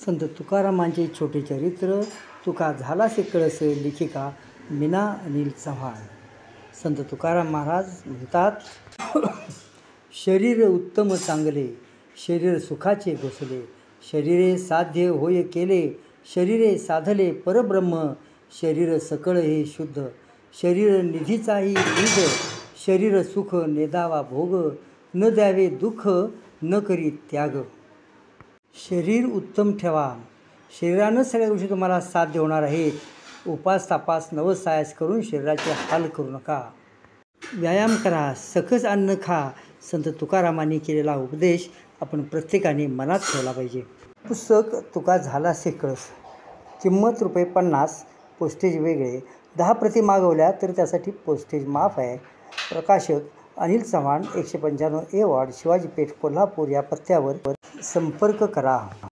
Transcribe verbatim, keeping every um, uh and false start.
संत तुकारामांचे छोटे चरित्र तुका झालासे कळस लेखिका मीना अनिल चव्हाण. संत तुकाराम महाराज म्हणतात, शरीर उत्तम चांगले, शरीर सुखाचे घोसले, शरीरे साध्य होय केले, शरीरे साधले परब्रह्म, शरीर सकळ हे शुद्ध, शरीर निधीचाही निध, शरीर सुख नेदावा भोग, न द्यावे दुःख, न करी त्याग. शरीर उत्तम ठेवा. शरीरानं सगळ्या गोष्टी तुम्हाला साध्य होणार आहेत. उपास तापास नवसायास करून शरीराचे हाल करू नका. व्यायाम करा, सकस अन्न खा. संत तुकारामांनी केलेला उपदेश आपण प्रत्येकाने मनात ठेवला पाहिजे. पुस्तक तुका झालासे कळस, किंमत रुपये पन्नास, पोस्टेज वेगळे. दहा प्रती मागवल्या तर त्यासाठी पोस्टेज माफ आहे. प्रकाशक अनिल चव्हाण, एकशे पंच्याण्णव ए वार्ड, शिवाजी पेठ, कोल्हापूर या पत्त्यावर संपर्क करा.